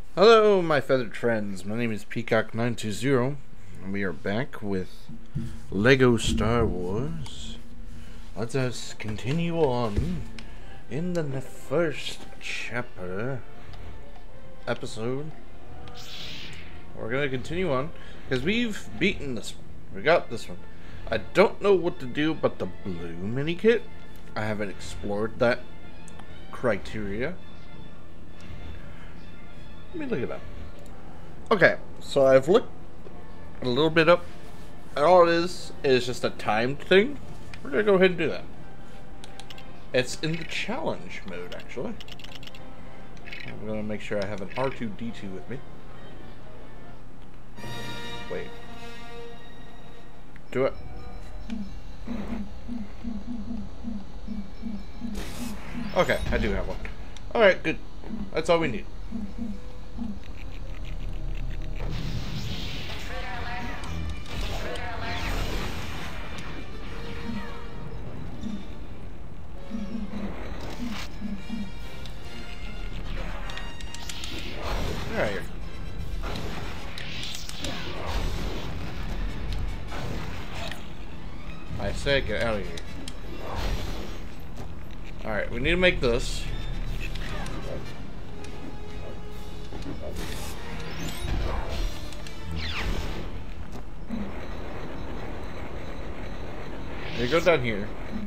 Hello, my feathered friends. My name is Peacock920, and we are back with Lego Star Wars. Let us continue on in the first chapter episode. We're gonna continue on because we've beaten this one. We got this one. I don't know what to do about the blue mini kit. I haven't explored that criteria. Let me look it up. Okay, so I've looked a little bit up, and all it is just a timed thing. We're gonna go ahead and do that. It's in the challenge mode, actually. I'm gonna make sure I have an R2-D2 with me. Wait. Do it. Okay, I do have one. Alright, good. That's all we need. Alright. I say get out of here. Alright, we need to make this. You go down here.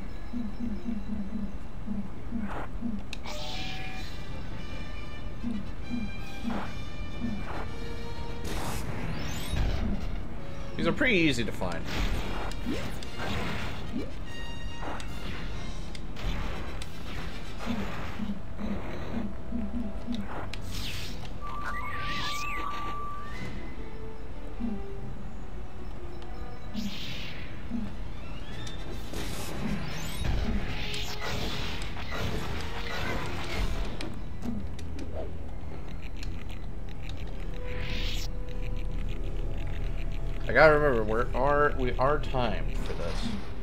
These are pretty easy to find. I gotta remember, we are timed for this.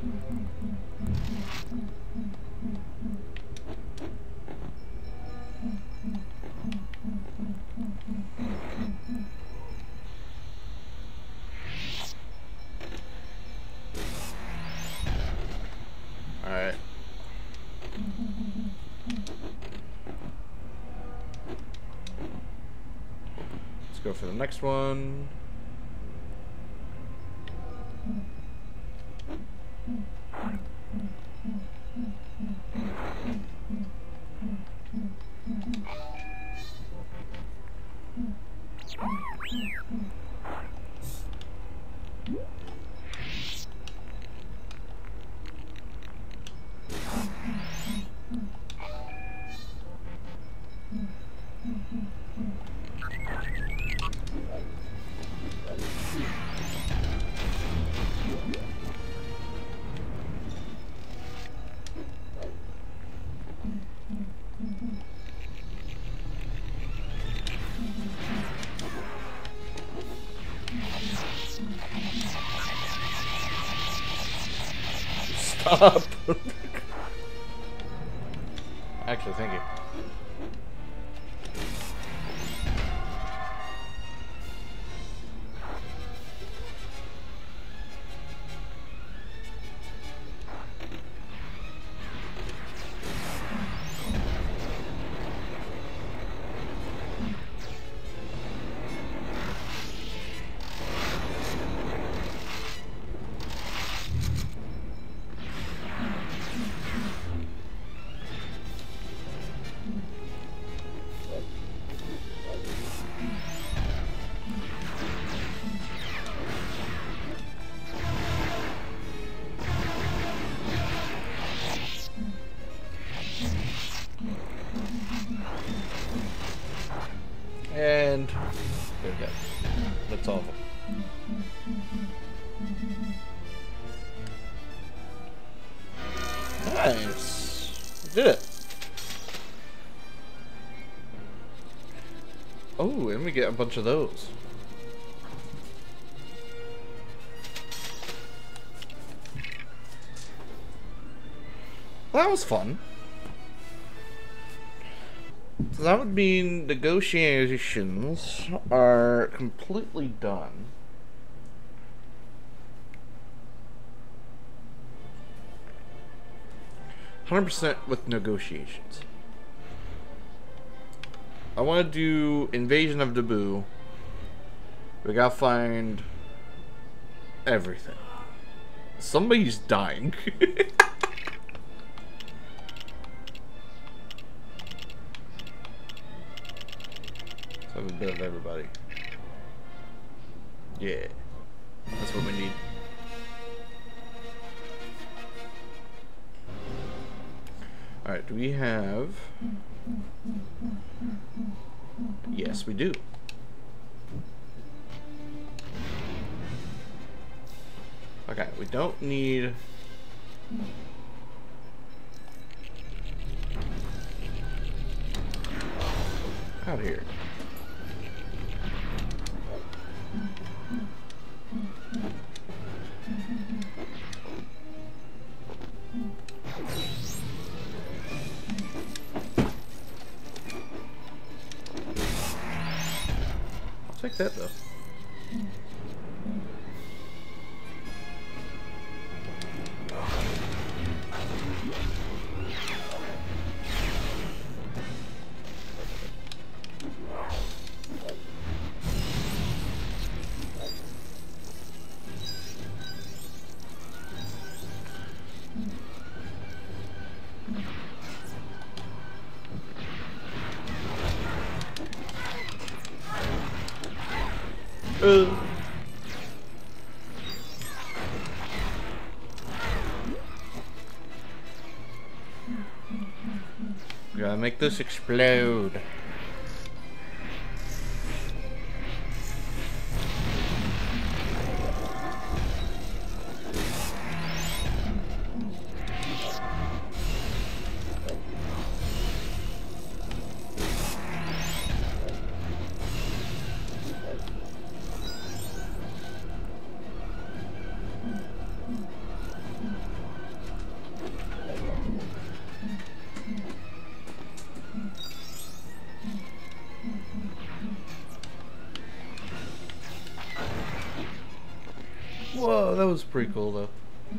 Alright. Let's go for the next one. Stop! Actually, thank you. And they're dead. That's all of them. Nice. Did it. Oh, and we get a bunch of those. That was fun. So that would mean negotiations are completely done. %, with negotiations. I want to do Invasion of Naboo. We gotta find everything. Somebody's dying. Let's have a bit of everybody. Yeah. That's what we need. Alright, do we have... Yes, we do. Okay, we don't need... Out here. I'll take that though. Gotta make this explode. Whoa, that was pretty cool though.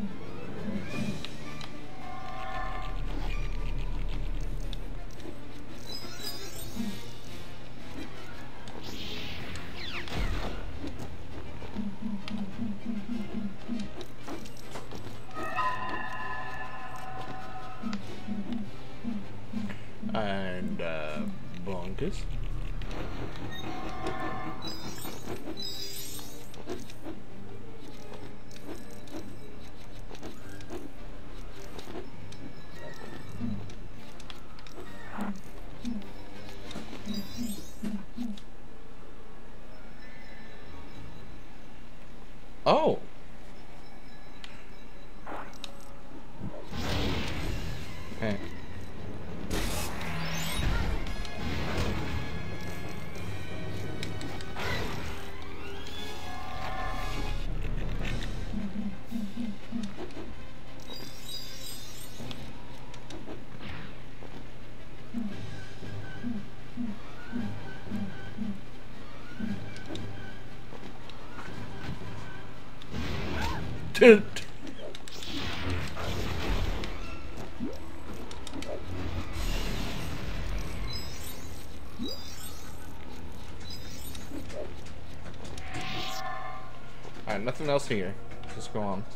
And bonkers. Oh. Okay. Alright, nothing else here. Just go on.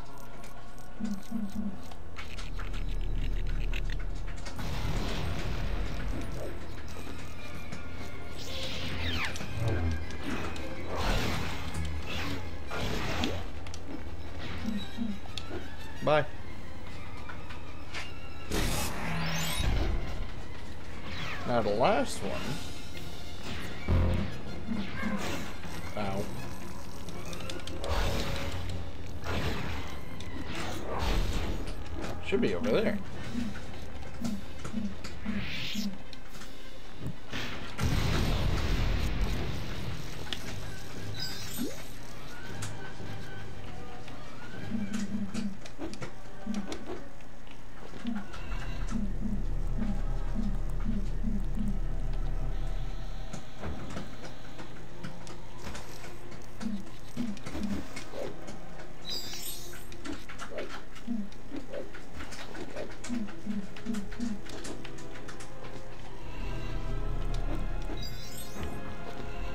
Bye. Now the last one. Ow. Should be over there.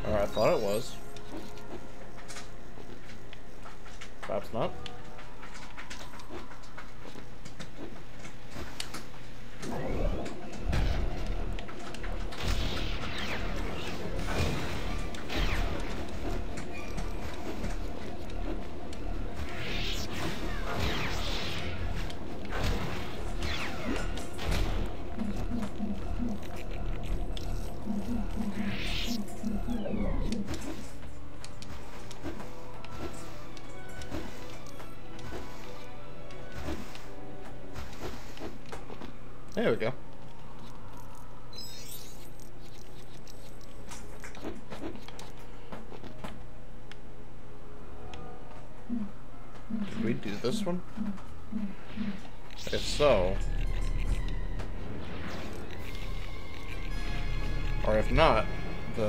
Or I thought it was. Perhaps not. There we go. Did we do this one? If so... Or if not, then...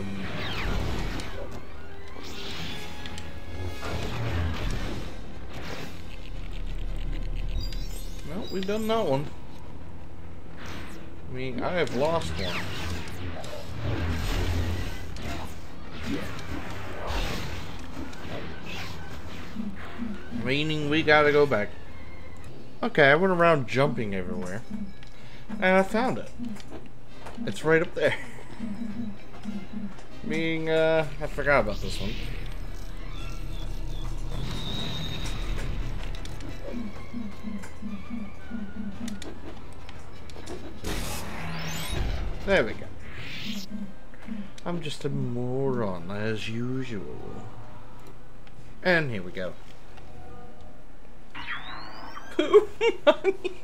No, we've done that one. I mean, I have lost one. Meaning we gotta go back. Okay, I went around jumping everywhere. And I found it. It's right up there. Meaning, I forgot about this one. There we go. I'm just a moron as usual. And here we go. Pooh money.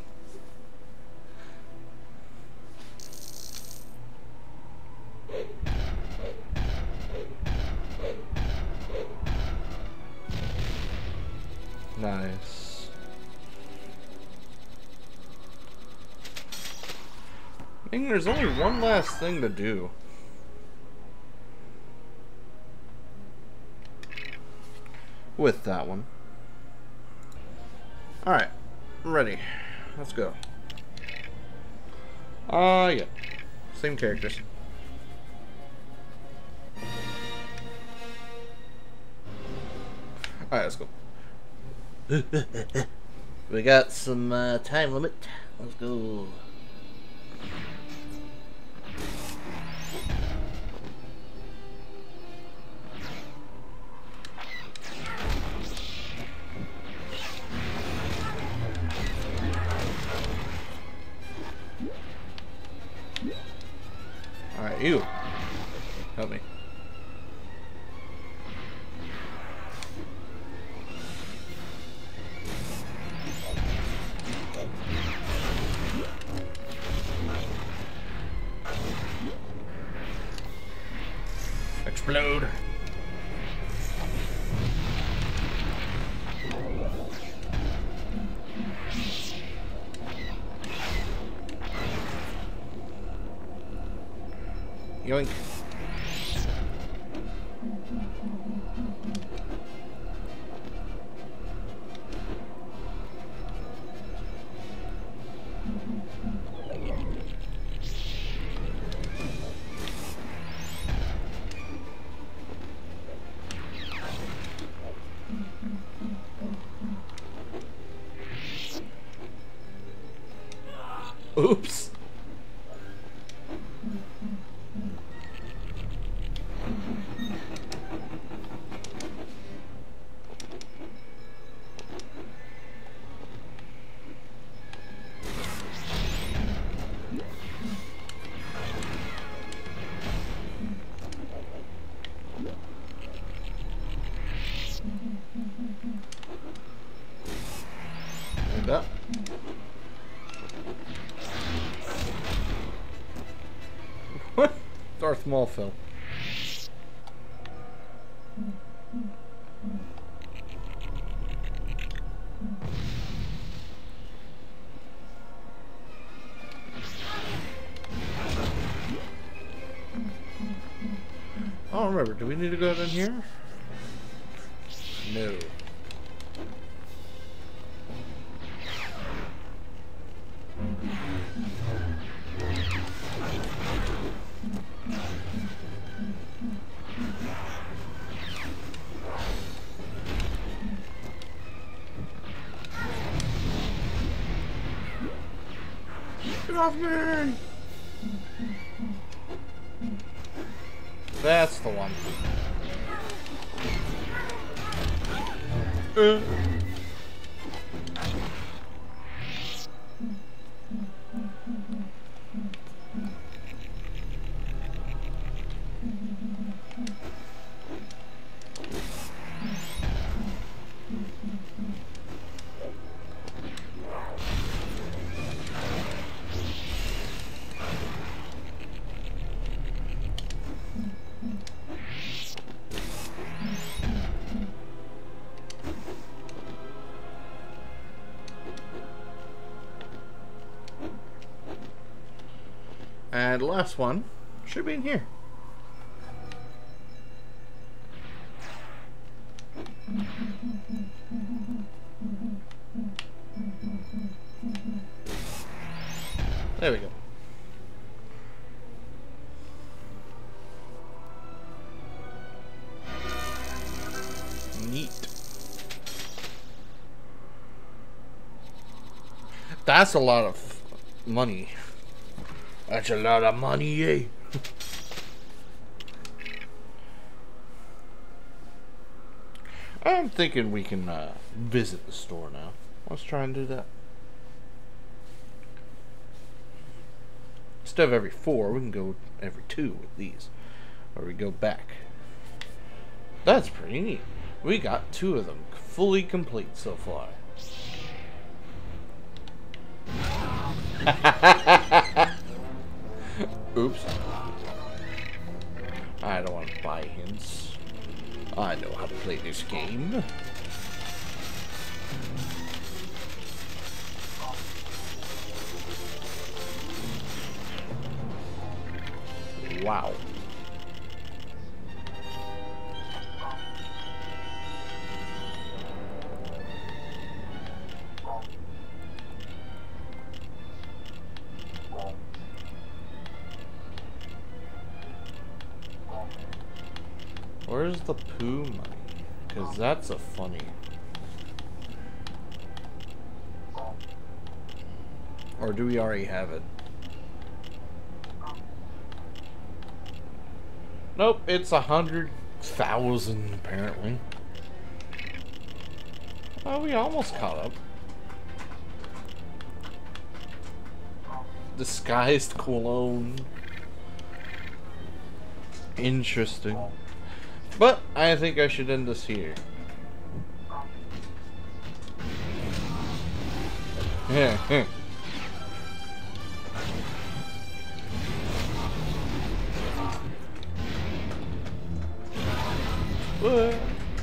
Nice. I think there's only one last thing to do. With that one. Alright. I'm ready. Let's go. Yeah. Same characters. Alright, let's go. We got some time limit. Let's go. Alright, you. Help me. Explode. Yoink. Oops. Like that. What? Darth Maul fell. I don't remember. Do we need to go down here? No. off me! That's the one. And the last one should be in here. There we go. Neat. That's a lot of money. That's a lot of money, eh? I'm thinking we can visit the store now. Let's try and do that. Instead of every 4, we can go every 2 with these. Or we go back. That's pretty neat. We got 2 of them fully complete so far. Oops. I don't want to buy hints. I know how to play this game. Wow. Where's the poo money? Because that's a funny. Or do we already have it? Nope, it's 100,000 apparently. Oh, we almost caught up. Disguised cologne. Interesting. But I think I should end this here. Yeah. Oi.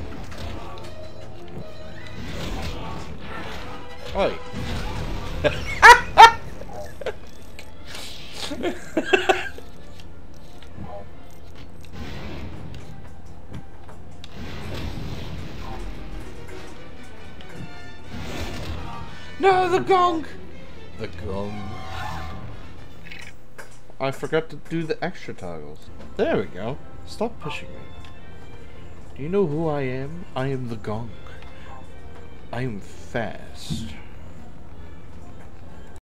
No, the gong! The gong. I forgot to do the extra toggles. There we go. Stop pushing me. Do you know who I am? I am the gong. I am fast.